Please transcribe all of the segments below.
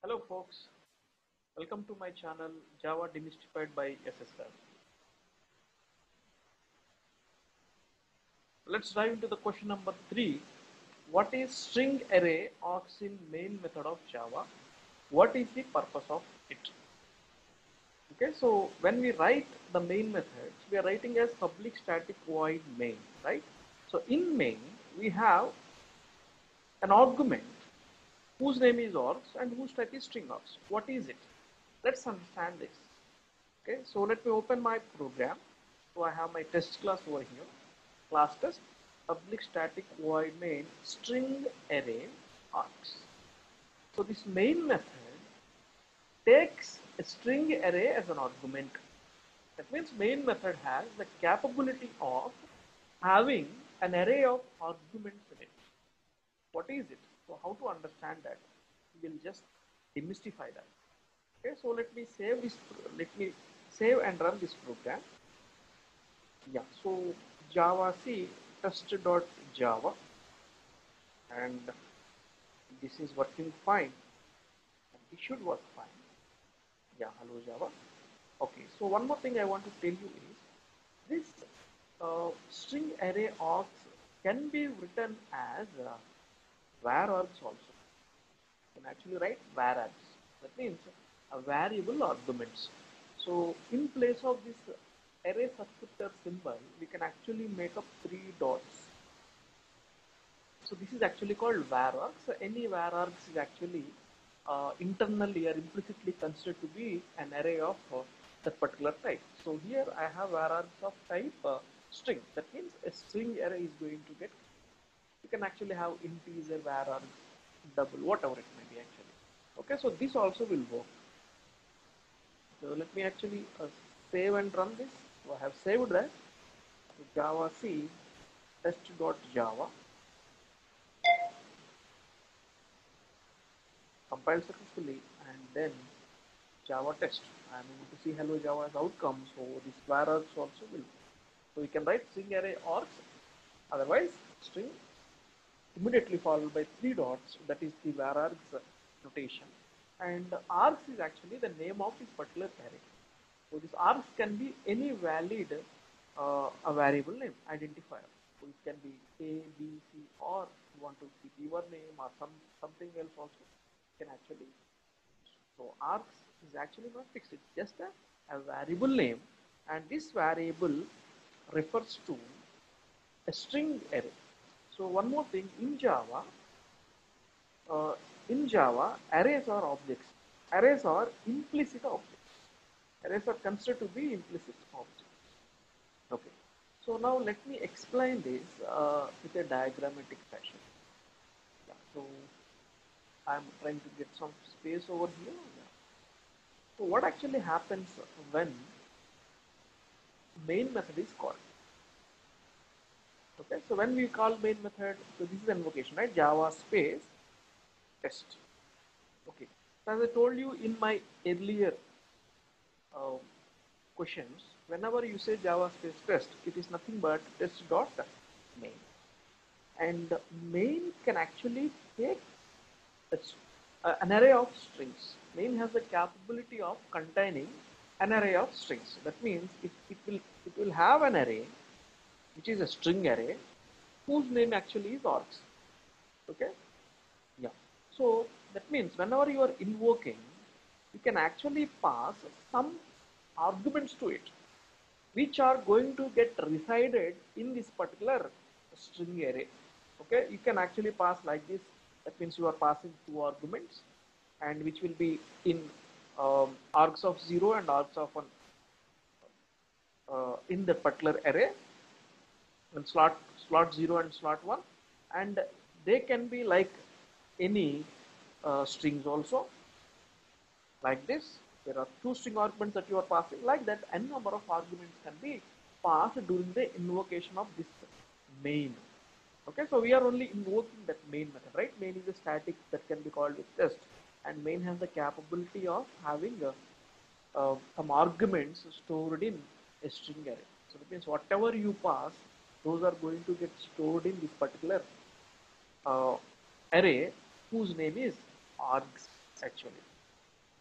Hello folks, welcome to my channel Java Demystified by SSL. Let's dive into the question number 3. What is string array args in main method of Java? What is the purpose of it? Okay, so when we write the main methods, we are writing as public static void main, right? So in main, we have an argument whose name is args and whose type is string args. What is it? Let's understand this. Okay, so let me open my program. So I have my test class over here. Class test public static void main string array args. So this main method takes a string array as an argument. That means main method has the capability of having an array of arguments in it. What is it? So how to understand that? We will just demystify that. Okay, so let me save and run this program. Yeah, so Java C test.java, and this is working fine. It should work fine. Yeah, hello Java. Okay, so one more thing I want to tell you is this string array args can be written as var args also. You can actually write var args. That means a variable arguments. So in place of this array subscriptor symbol, we can actually make up 3 dots. So this is actually called var args. So any var args is actually internally or implicitly considered to be an array of that particular type. So here I have var args of type string. That means a string array is going to get. You can actually have integer, var args, double, whatever it may be actually. Okay, so this also will work. So let me actually save and run this. So I have saved that. Java C test.java. Compiled successfully, and then Java test. I am able to see hello Java as outcome. So this var args also will. So we can write string array args. Otherwise, string immediately followed by 3 dots. That is the var args notation. And args is actually the name of this particular array. So this args can be any valid a variable name identifier. So it can be A, B, C, or you want to keep your name or something else also. You can actually. So args is actually not fixed. It's just a variable name, and this variable refers to a string array. So one more thing in Java. Arrays are objects. Arrays are implicit objects. Arrays are considered to be implicit objects. Okay. So now let me explain this with a diagrammatic fashion. Yeah. So I'm trying to get some space over here. Yeah. So what actually happens when main method is called? Okay. So when we call main method, so this is an invocation, right? Java space test. Okay. So as I told you in my earlier questions, whenever you say Java space test, it is nothing but test.main. And main can actually take an array of strings. Main has the capability of containing an array of strings. That means it will have an array which is a string array whose name actually is args. Okay. Yeah. So that means whenever you are invoking, you can actually pass some arguments to it, which are going to get resided in this particular string array. Okay, you can actually pass like this. That means you are passing 2 arguments, and which will be in args of 0 and args of 1 in the particular array, and slot 0 and slot 1, and they can be like any strings also, like this. There are 2 string arguments that you are passing. Like that, n number of arguments can be passed during the invocation of this main. Okay, so we are only invoking that main method, right? Main is a static that can be called with test, and main has the capability of having some arguments stored in a string array. So that means whatever you pass, those are going to get stored in this particular array whose name is args actually.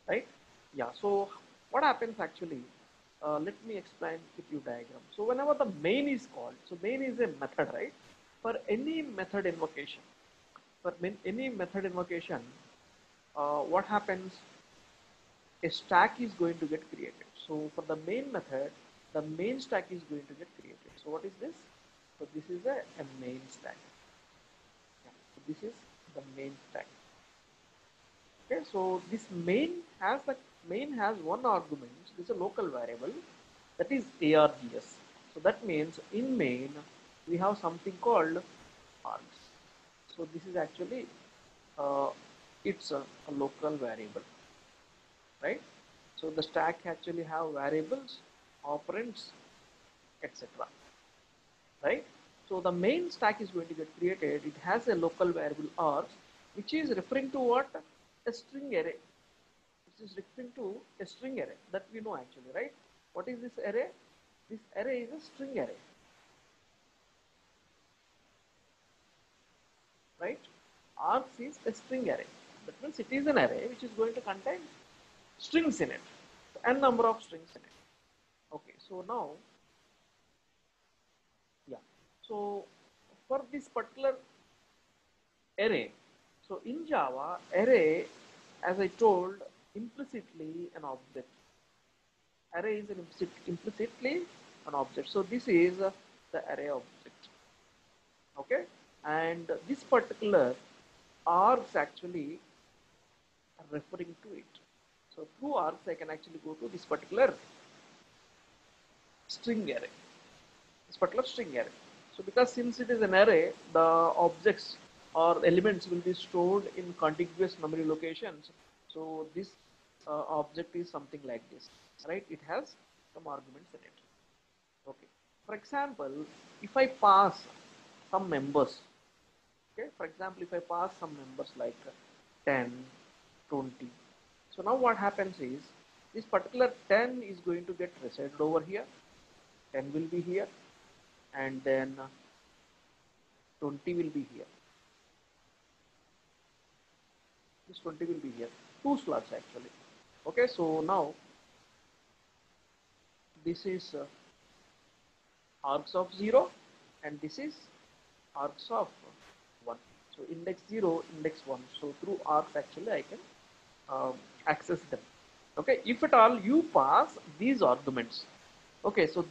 right? Yeah, so what happens actually, let me explain with you diagram. So whenever the main is called, so main is a method, right? For any method invocation, any method invocation, what happens, a stack is going to get created. So for the main method, the main stack is going to get created. So what is this? So this is a main stack. Yeah, so this is the main stack. Okay, so this main has one argument. This is a local variable that is args. So that means in main we have something called args. So this is actually uh, it's a local variable, right? So the stack actually have variables, operands, etc. Right? So the main stack is going to get created. It has a local variable args, which is referring to what? A string array. This is referring to a string array that we know actually, right? What is this array? This array is a string array, right? Args is a string array. That means it is an array which is going to contain strings in it, n number of strings in it. Okay, so now, yeah. So for this particular array, so in Java, array, as I told, implicitly an object. Array is implicitly an object. So this is the array object. Okay, and this particular args actually are referring to it. So through args I can actually go to this particular string array, this particular string array. So because since it is an array, the objects or elements will be stored in contiguous memory locations. So this object is something like this, right? It has some arguments in it. Okay, for example, if I pass some members, okay, for example, if I pass some numbers like 10, 20. So now what happens is this particular 10 is going to get resided over here. 10 will be here, and then 20 will be here. This 20 will be here. Two slots actually. Okay, so now this is args of 0, and this is args of 1. So index 0, index 1. So through args actually I can um, access them. Okay, if at all you pass these arguments. Okay, so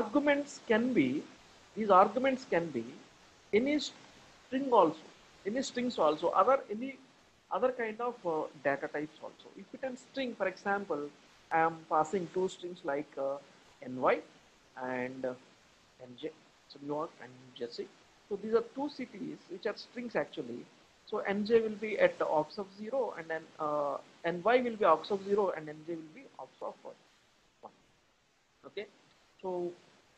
these arguments can be any string also, any strings also, any other kind of data types also. If it is string, for example, I am passing two strings like ny and nj, so New York and New Jersey. So these are two cities which are strings actually. So nj will be at the aux of 0, and then ny will be aux of 0, and nj will be aux of 1. Okay, so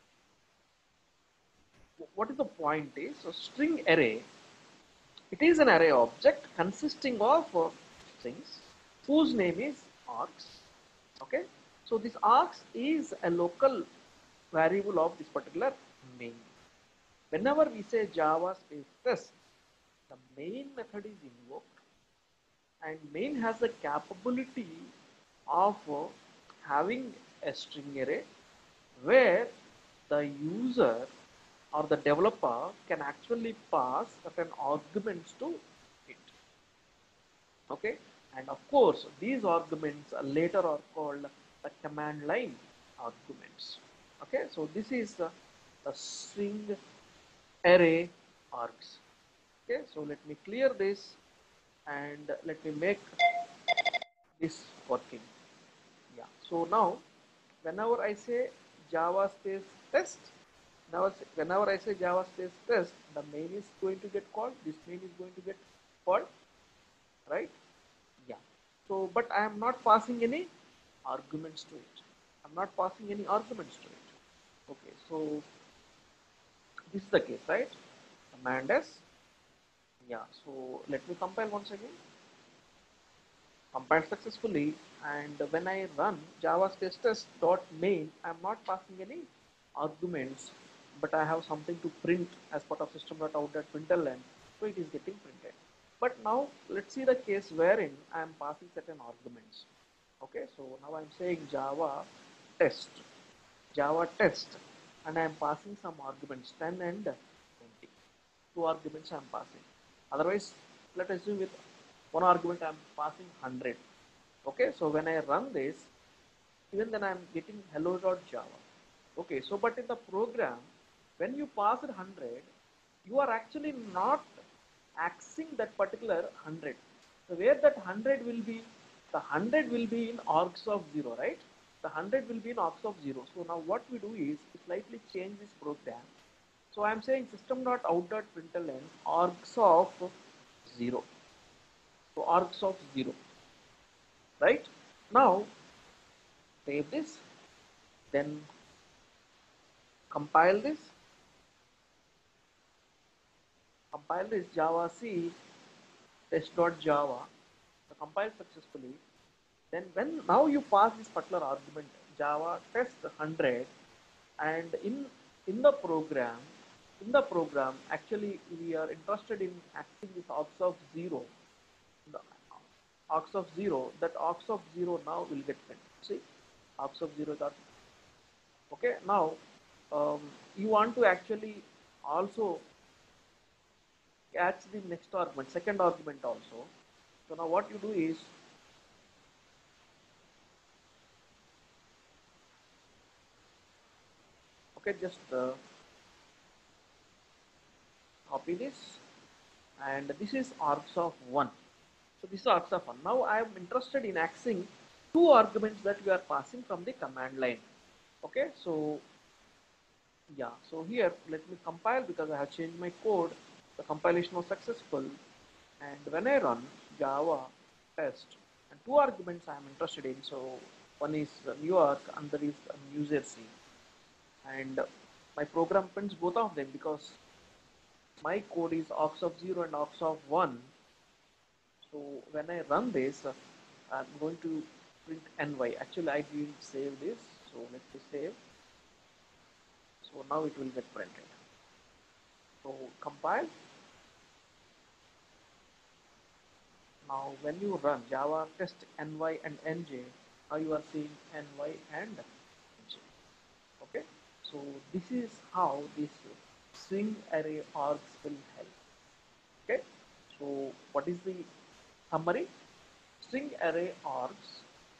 what is the point is, so string array, it is an array object consisting of strings whose name is args. Okay, so this args is a local variable of this particular main. Whenever we say Java space test, the main method is invoked, and main has the capability of having a string array where the user or the developer can actually pass certain arguments to it. Okay, and of course these arguments later are called the command line arguments. Okay, so this is the string array args. Okay, so let me clear this and let me make this working. Yeah, so now whenever I say Java space test, now whenever I say Java space test, the main is going to get called, this main is going to get called, right? Yeah, so but I am not passing any arguments to it. I'm not passing any arguments to it. Okay, so this is the case, right? Command S. Yeah, so let me compile once again. Compiled successfully, and when I run java space test dot main, I'm not passing any arguments, but I have something to print as part of system.out.println, so it is getting printed. But now let's see the case wherein I am passing certain arguments. Okay, so now I'm saying test, Java test, and I'm passing some arguments 10 and 20. Two arguments I'm passing. Otherwise, let us assume with one argument I'm passing 100. Okay, so when I run this, even then I'm getting hello.java. Okay, so but in the program, when you pass it 100, you are actually not axing that particular 100. So where that 100 will be, the 100 will be in args of 0, right? The 100 will be in args of 0. So now what we do is we slightly change this program. So I'm saying system.out.println args of 0. So args of 0, right? Now save this, then compile this, Java C test.java, so compile successfully. Then when now you pass this particular argument Java test 100, and in the program actually we are interested in accessing this aux of 0, the aux of 0, that aux of 0 now will get printed. See, aux of 0 dot. Okay, now you want to actually also catch the next argument, second argument also. So now what you do is, okay, just copy this, and this is args of 1. So this is args of 1. Now I am interested in accessing two arguments that we are passing from the command line. Okay, so yeah, so here let me compile because I have changed my code. The compilation was successful, and when I run Java test, and two arguments I am interested in. So one is New York, and there is New Jersey, and my program prints both of them because my code is aux of 0 and aux of 1. So when I run this, I'm going to print ny. Actually, I didn't save this, so let me save. So now it will get printed. So compile. Now when you run Java test ny and nj, now you are seeing ny and nj. Okay, so this is how this string array args will help. Okay, so what is the summary? String array args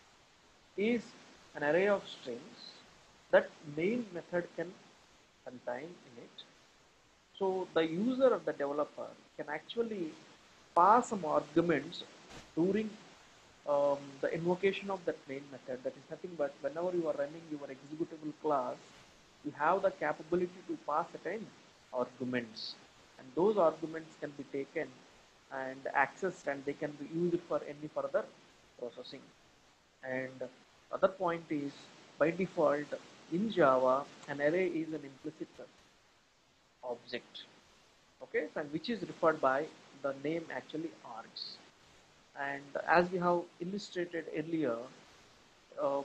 is an array of strings that main method can contain in it. So the user or the developer can actually pass some arguments during the invocation of that main method. That is nothing but whenever you are running your executable class, you have the capability to pass certain arguments, and those arguments can be taken and accessed, and they can be used for any further processing. And other point is, by default in Java, an array is an implicit object. Okay, so which is referred by the name actually args. And as we have illustrated earlier, uh,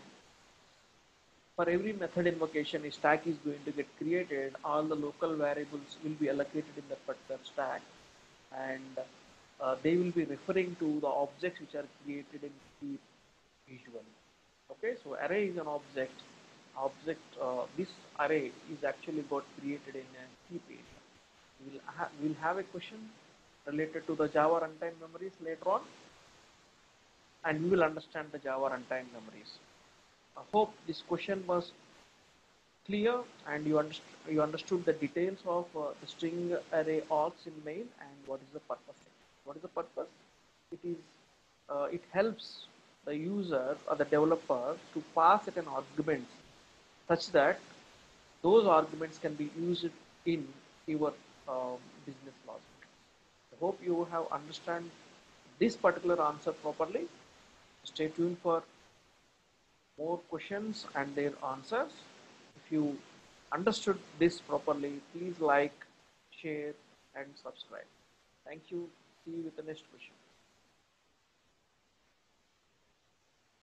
for every method invocation, a stack is going to get created. All the local variables will be allocated in that particular stack, and they will be referring to the objects which are created in heap usually. Okay, so array is an object. This array is actually got created in a heap area. We'll have a question related to the Java runtime memories later on, and we will understand the Java runtime memories. I hope this question was clear, and you understood the details of the string array args in main and what is the purpose. What is the purpose? It helps the user or the developer to pass certain arguments such that those arguments can be used in your business logic. I hope you have understand this particular answer properly. Stay tuned for more questions and their answers. If you understood this properly, please like, share, and subscribe. Thank you. See you with the next question.